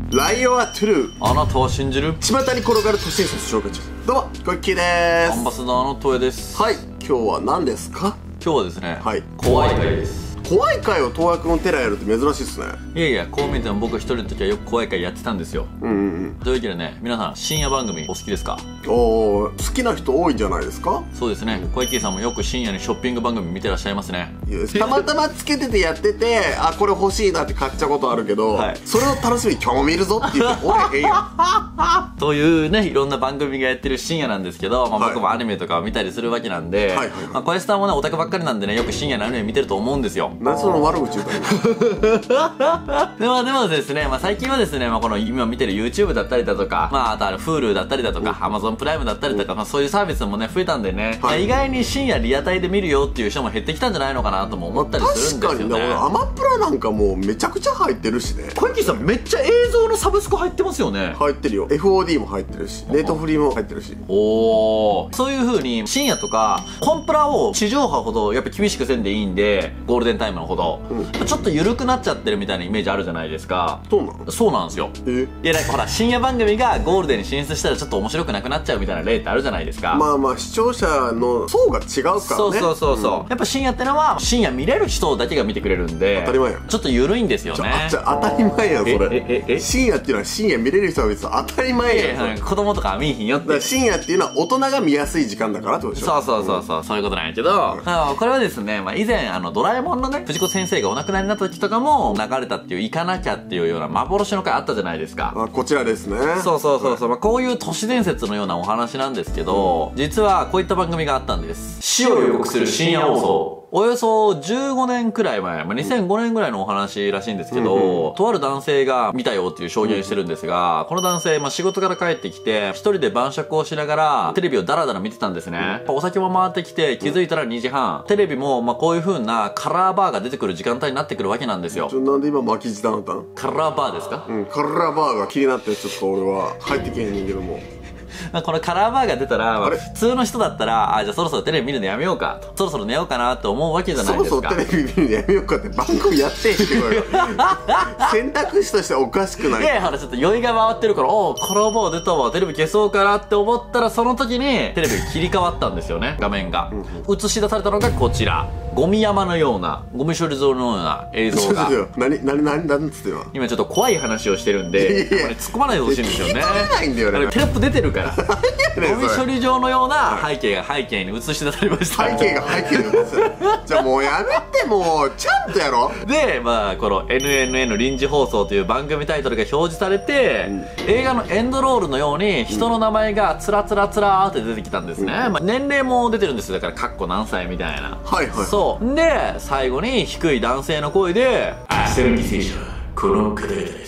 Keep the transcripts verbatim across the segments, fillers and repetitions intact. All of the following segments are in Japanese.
ライオンはトゥルー。 あなたは信じる？ 巷に転がる都市伝説紹介中。どうも小池でーす。 アンバサダーのトエです。 はい、今日は何ですか？ 今日はですね、 はい、 怖い回です。 怖い回を東博のテラやるって珍しいっすね。 いやいや、こう見ても僕一人の時はよく怖い回やってたんですよ。うんうんうん。というわけでね、皆さん深夜番組お好きですか？ おー、好きな人多いんじゃないですか？ そうですね、小池さんもよく深夜にショッピング番組見てらっしゃいますね。 いや、たまたまつけててやってて、あ、これ欲しいなって買っちゃうことあるけど、はい、それを楽しみに今日も見るぞって言っておれへんよというね、いろんな番組がやってる深夜なんですけど、まあ、僕もアニメとかを見たりするわけなんで、小池さんもね、オタクばっかりなんでね、よく深夜のアニメ見てると思うんですよ。 何その悪口言うたのでもでもですね、まあ、最近はですね、まあ、この今見てる YouTube だったりだとか、まあ、あとあの Hulu だったりだとか、Amazon プライムだったりとか、まあ、そういうサービスもね増えたんでね、はい、意外に深夜リアタイで見るよっていう人も減ってきたんじゃないのかなとも思ったりするんですよね。 確かにね、アマプラなんかもうめちゃくちゃ入ってるしね。 小池さんめっちゃ映像のサブスク入ってますよね。 入ってるよ。 エフオーディー も入ってるし、ネットフリーも入ってるし。 おー、そういう風に深夜とかコンプラを地上波ほどやっぱ厳しくせんでいいんで、ゴールデンタイムのほど、うん、ちょっと緩くなっちゃってるみたいなイメージあるじゃないですか。 そうなの？ そうなんですよ。えいや、なんかほら深夜番組がゴールデンに進出したらちょっと面白くなくなっちゃうみたいな例ってあるじゃないですか。 まあまあ視聴者の層が違うからね。 そうそうそうそう、うん、やっぱ深夜ってのは深夜見れる人だけが見てくれるんで、 当たり前やん。 ちょっと緩いんですよね。 じゃあ当たり前やんそれ。えええ深夜っていうのは深夜見れる人は別に当たり前やん。 いや、子供とかは見えひんよって。 だから深夜っていうのは大人が見やすい時間だからってことでしょ。 そうそうそうそう、うん、そういうことなんやけど、うん、あこれはですね、まあ、以前あのドラえもんのね藤子先生がお亡くなりになった時とかも流れたっていう行かなきゃっていうような幻の回あったじゃないですか。 あ、こちらですね。 そうそうそうそう、まあ、こういう都市伝説のようなお話なんですけど、実はこういった番組があったんです。死を予告する深夜放送。およそじゅうごねんくらい前、まあ、にせんごねんぐらいのお話らしいんですけど、うんうん、とある男性が見たよっていう証言してるんですが、この男性、まあ、仕事から帰ってきて、一人で晩酌をしながら、テレビをダラダラ見てたんですね。うん、お酒も回ってきて、気づいたらにじはん。テレビも、まあ、こういう風なカラーバーが出てくる時間帯になってくるわけなんですよ。 ちょ、なんで今巻き舌なったん？ カラーバーですか？ うん、カラーバーが気になって、ちょっと俺は入ってけへんねんけども。 まあこのカラーバーが出たら、まあ、普通の人だったら、あ、じゃあそろそろテレビ見るのやめようかと、そろそろ寝ようかなと思うわけじゃないですか。 そろそろテレビ見るのやめようかって番組やってんってこれ選択肢としてはおかしくない？ いやいや、ほらちょっと酔いが回ってるから、おーカラーバー出たわ、テレビ消そうかなって思ったら、その時にテレビが切り替わったんですよね、画面が。うん、映し出されたのがこちら、ゴミ山のような、ゴミ処理場のような映像が。 何何何何つっての？ 今ちょっと怖い話をしてるんで、これ突っ込まないでほしいんですよね。 聞き取れないんだよね。 テロップ出てるからゴミ処理場のような背景が背景に映し出されました。 背景が背景に映すじゃあもうやめて、もうちゃんとやろ。 で、まあこの エヌエヌエヌ 臨時放送という番組タイトルが表示されて、うん、映画のエンドロールのように人の名前がつらつらつらーって出てきたんですね。うん、まあ、年齢も出てるんですよ。だからかっこ何歳みたいな。 はいはい。 そうで、最後に低い男性の声で、明日の犠牲者はこの方々です、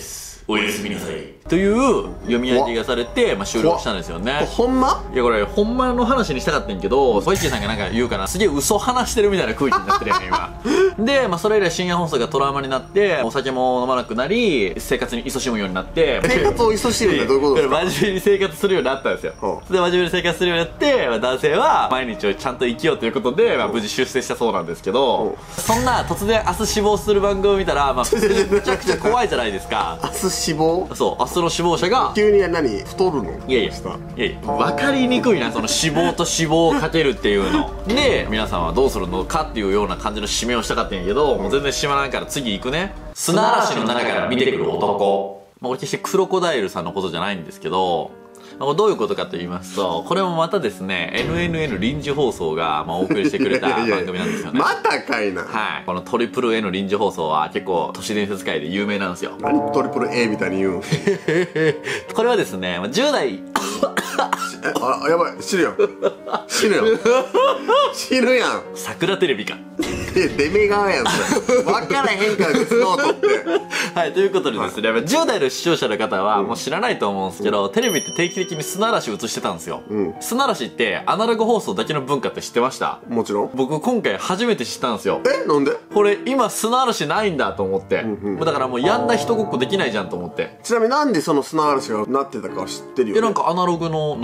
おやすみなさいという読み上げがされて、まあ、終了したんですよね。 ほんま？ いや、これほんまの話にしたかったんやけど、小池さんがなんか言うからすげえ嘘話してるみたいな空気になってるやん今で、まあ、それ以来深夜放送がトラウマになって、お酒も飲まなくなり、生活に勤しむようになって、 生活を勤しむってどういうことですか？ 真面目に生活するようになったんですよ。で、真面目に生活するようになって、まあ、男性は毎日をちゃんと生きようということで、まあ、無事出世したそうなんですけど、そんな突然明日死亡する番組を見たら、まあ、普通にめちゃくちゃ怖いじゃないですか明日死亡？ そう、明日の死亡者が急に何太るの？ いやいや、いやいや、分かりにくいな、その死亡と死亡をかけるっていうので、皆さんはどうするのかっていうような感じの締めをしたかったんやけど、もう全然締まらんから次行くね。砂嵐の中から見てくる男。まあ、これ決してクロコダイルさんのことじゃないんですけど、どういうことかと言いますと、これもまたですね エヌエヌエヌ 臨時放送がまあお送りしてくれた番組なんですよね。 またかいな。 はい、このトリプル A の臨時放送は結構都市伝説界で有名なんですよ。 何トリプル A みたいに言うんこれはですねじゅう代あ、やばい、死ぬやん死ぬやん死ぬやん。 桜テレビかデメ側やんそれ。分からへんから別ノートって。 はい、ということでですね、はい、じゅう代の視聴者の方はもう知らないと思うんですけど、うん、テレビって定期的に砂嵐映してたんですよ。うん、砂嵐ってアナログ放送だけの文化って知ってました？ もちろん。 僕今回初めて知ったんですよ。 え、なんで？ これ今砂嵐ないんだと思って、うんうん、だからもうやんだ人ごっこできないじゃんと思って。 ちなみになんでその砂嵐がなってたか知ってるよね？ え、なんかアナログのノリ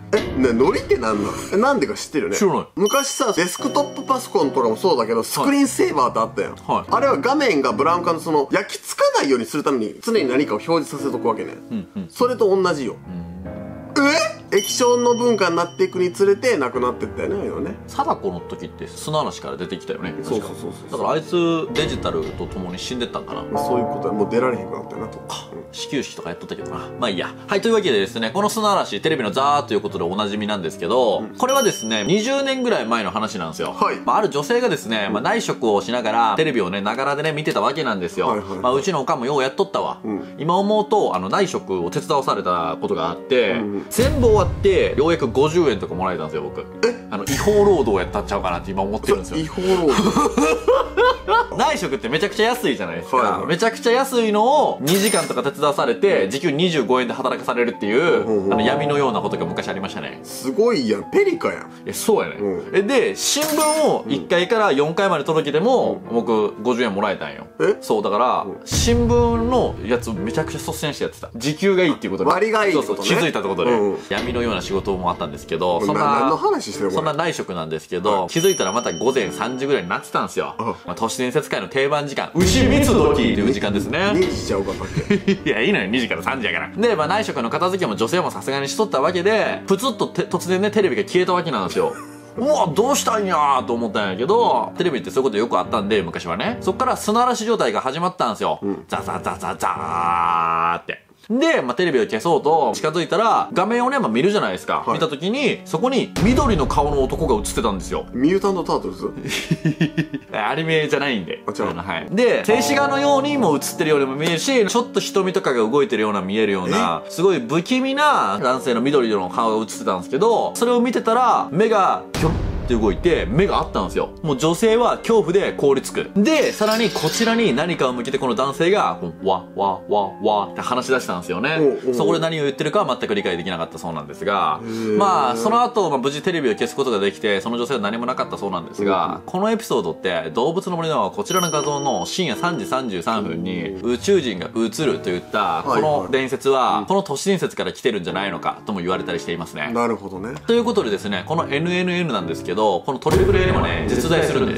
え、ね、ノリってなんなの？え、なんでか知ってるよね？ 知らない。 昔さ、デスクトップパソコンとかもそうだけど、スクリーンセーバーってあったやん。 はい。 あれは画面がブラウン管のその、焼き付かないようにするために、常に何かを表示させとくわけね。 うんうん。 それと同じよ。え？液晶の文化になっていくにつれてなくなってったよね、ああいうのね。 貞子の時って砂嵐から出てきたよね。 そうそうそうそう。 だからあいつデジタルとともに死んでったんかな。 そういうことはもう出られへんくなったよなと。 始球式とかやっとったけどな。まあいいや。はい、というわけでですね、この砂嵐、テレビのザーということでおなじみなんですけど、うん、これはですね、にじゅうねんぐらい前の話なんですよ。はい。まあ、ある女性がですね、まあ、内職をしながら、テレビをね、ながらでね、見てたわけなんですよ。はいはいはい、まあ、うちのおかんもようやっとったわ。うん、今思うと、あの、内職を手伝わされたことがあって、うん、全部終わって、ようやくごじゅうえんとかもらえたんですよ、僕。え？あの、違法労働やったんちゃうかなって今思ってるんですよ。 違法労働内職ってめちゃくちゃ安いじゃないですか、はいはい、めちゃくちゃ安いのをにじかんとか手伝わされて時給にじゅうごえんで働かされるっていう、うん、あの闇のようなことが昔ありましたね。 すごいやん、ペリカやん。 え、そうやね、うん、えで新聞をいっかいからよんかいまで届けても、うん、僕ごじゅうえんもらえたんよ。え、そうだから、うん、新聞のやつめちゃくちゃ率先してやってた。時給がいいっていうことで割がいいってことね。 そうそう、気づいたってことで、うん、闇のような仕事もあったんですけど、そんな何の話してるそんな内職なんですけど、気づいたらまたごぜんさんじぐらいになってたんですよ。まあ、都市伝説界の定番時間、牛三つ時という時間ですね。 にじちゃうかったっけいや、いいのよ、にじからさんじやから。で、まあ、内職の片付けも女性もさすがにしとったわけで、プツッと突然ね、テレビが消えたわけなんですよ。うわ、どうしたんやーと思ったんやけど、テレビってそういうことよくあったんで、昔はね。そっから砂嵐状態が始まったんですよ。うん、ザザザザザーって。で、まあ、テレビを消そうと近づいたら、画面をね、まあ、見るじゃないですか。はい、見たときに、そこに緑の顔の男が映ってたんですよ。 ミュータント・タートルズアニメじゃないんで。 あ、違う。 はい。で、静止画のようにも映ってるようにも見えるし、ちょっと瞳とかが動いてるような見えるような、すごい不気味な男性の緑の顔が映ってたんですけど、それを見てたら、目が、ぴょんって動いて目があったんですよ。もう女性は恐怖で凍りつく。で、さらにこちらに何かを向けてこの男性が、わ、わ、わ、わって話し出したんですよね。そこで何を言ってるかは全く理解できなかったそうなんですが、まあ、その後、まあ、無事テレビを消すことができて、その女性は何もなかったそうなんですが、このエピソードって動物の森のこちらの画像の深夜さんじさんじゅうさんぷんに宇宙人が映るといったこの伝説は、この都市伝説から来てるんじゃないのかとも言われたりしていますね。 なるほどね。 ということでですね、この エヌエヌエヌ なんですけど、このトリプル A にもね、実在するんです。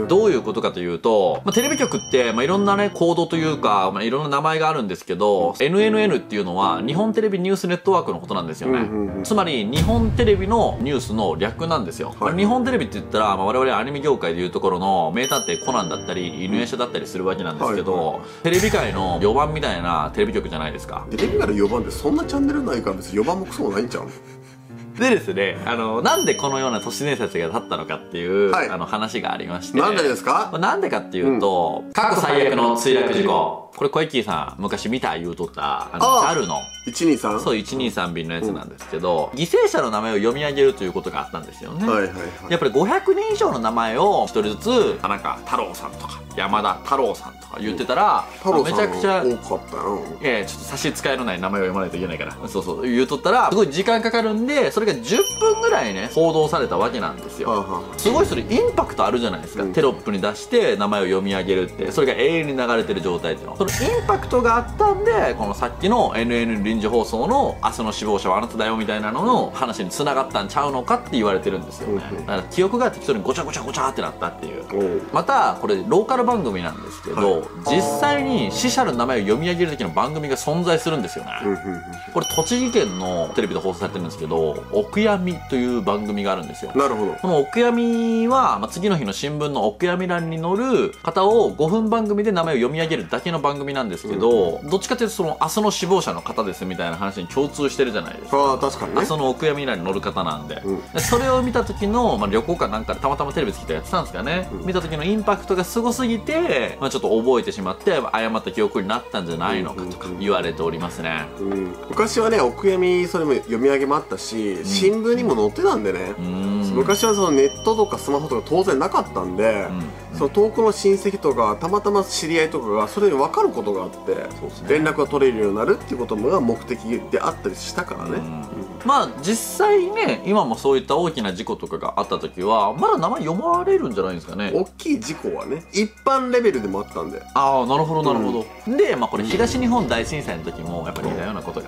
どういうことかというと、まあ、テレビ局って、まあ、いろんなね、コードというか、まあ、いろんな名前があるんですけど、エヌエヌエヌ っていうのは、日本テレビニュースネットワークのことなんですよね。つまり、日本テレビのニュースの略なんですよ。はい、日本テレビって言ったら、まあ、我々アニメ業界でいうところの、名探偵コナンだったり、犬夜叉だったりするわけなんですけど、はいはい、テレビ界のよばんみたいなテレビ局じゃないですか。 テレビ界のよばんってそんなチャンネルないから別によばんもクソもないんちゃう？ でですね、あの、なんでこのような都市伝説が立ったのかっていう、はい、あの話がありまして。 なんでですか？ なんでかっていうと、うん、過去最悪の墜落事故。これ、小池さん、昔見た言うとった、あの、ジャルの。 いちにさん？ そう、いちにさん便のやつなんですけど、うん、犠牲者の名前を読み上げるということがあったんですよね。はいはいはい。やっぱりごひゃくにん以上の名前を一人ずつ、田中太郎さんとか、山田太郎さんとか言ってたら、 うん、めちゃくちゃ、 多かったよ。 いやいや、ちょっと差し支えのない名前を読まないといけないから。そうそう、言うとったら、すごい時間かかるんで、それがじゅっぷんぐらいね、報道されたわけなんですよ。はあはあ、すごいそれインパクトあるじゃないですか。うん、テロップに出して名前を読み上げるって、それが永遠に流れてる状態っていうの。そのインパクトがあったんで、このさっきの エヌエヌ 臨時放送の明日の死亡者はあなただよみたいなのの話に繋がったんちゃうのかって言われてるんですよね。だから記憶が適当にごちゃごちゃごちゃってなったっていう。また、これローカル番組なんですけど、はい、実際に死者の名前を読み上げる時の番組が存在するんですよね。これ栃木県のテレビで放送されてるんですけど、お悔やみという番組があるんですよ。 なるほど。 このお悔やみは、まあ、次の日の新聞のお悔やみ欄に載る方をごふん番組で名前を読み上げるだけの番組なんですけど、うん、どっちかというとその明日の死亡者の方ですみたいな話に共通してるじゃないですか。 ああ、確かにね。 明日のお悔やみ欄に載る方なんで、うん、でそれを見た時の、まあ、旅行かなんかでたまたまテレビつけてやってたんですかね、うん、見た時のインパクトがすごすぎて、まあ、ちょっと覚えてしまって誤った記憶になったんじゃないのかとか言われておりますね。 うんうん、昔はね、お悔やみそれも読み上げもあったし、うん、新聞にも載ってたんでね、うん、昔はそのネットとかスマホとか当然なかったんで、うん、その遠くの親戚とかたまたま知り合いとかがそれで分かることがあって、ね、連絡が取れるようになるっていうことが目的であったりしたからね。うんうん、 まあ実際ね、今もそういった大きな事故とかがあった時はまだ名前読まれるんじゃないですかね。 大きい事故はね、一般レベルでもあったんで。 ああ、なるほどなるほど。うん、で、まあこれ東日本大震災の時もやっぱり似たようなことがありま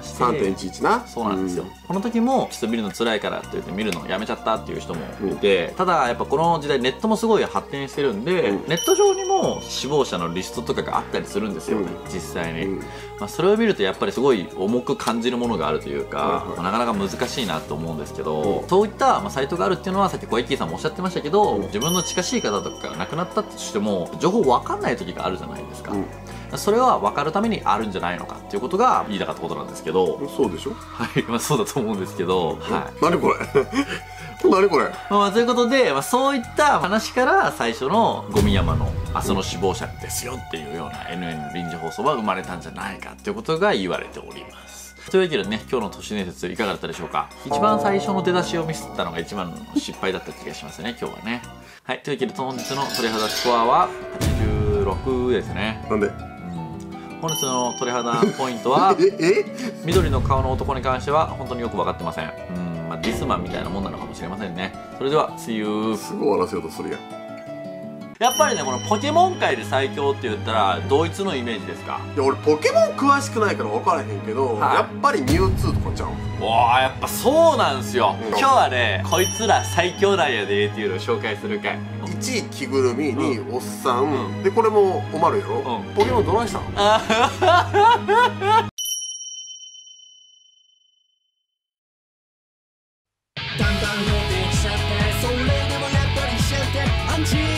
して、 さんてんいちいちな。 そうなんですよ、うん、この時もちょっと見るの辛いからって言って見るのやめちゃったっていう人もいて、うん、ただやっぱこの時代ネットもすごい発展してるんで、うん、ネット上にも死亡者のリストとかがあったりするんですよ、うん、実際に、うん、まあ、それを見るとやっぱりすごい重く感じるものがあるというか、うん、まあ、なかなか難しいなと思うんですけど、うん、そういった、まあ、サイトがあるっていうのはさっき小池さんもおっしゃってましたけど、うん、自分の近しい方とかが亡くなったとしても情報分かんない時があるじゃないですか、うん、それは分かるためにあるんじゃないのかっていうことが言いたかったことなんですけど。 そうでしょ。 はい、まあ、そうだと思うんですけど、はい、 何これ何これまあ、ということで、まあ、そういった話から最初のゴミ山の明日の死亡者ですよっていうような エヌエヌ 臨時放送は生まれたんじゃないかっていうことが言われております。というわけでね、今日の都市伝説いかがだったでしょうか。一番最初の出だしをミスったのが一番の失敗だった気がしますね、今日はね。はい、というわけで本日の鳥肌スコアははちじゅうろくですね。 なんで本日の鳥肌ポイントは緑の顔の男に関しては本当によく分かってません。うん、まあ、ディスマンみたいなもんなのかもしれませんね。それでは See you。 すぐ終わらせようとするやん。 やっぱりね、このポケモン界で最強って言ったらドイツのイメージですか。 いや、俺ポケモン詳しくないから分からへんけど、はい、やっぱりミュウツーとかちゃう。 おー、やっぱそうなんすよ、うん、今日はねこいつら最強なんやでっていうのを紹介する回。 いちい着ぐるみにおっさん、うん、でこれもおまるやろ、うん、ポケモンどないしたんだんだん増えてきちゃって、それでもやっぱりしちゃってアンチ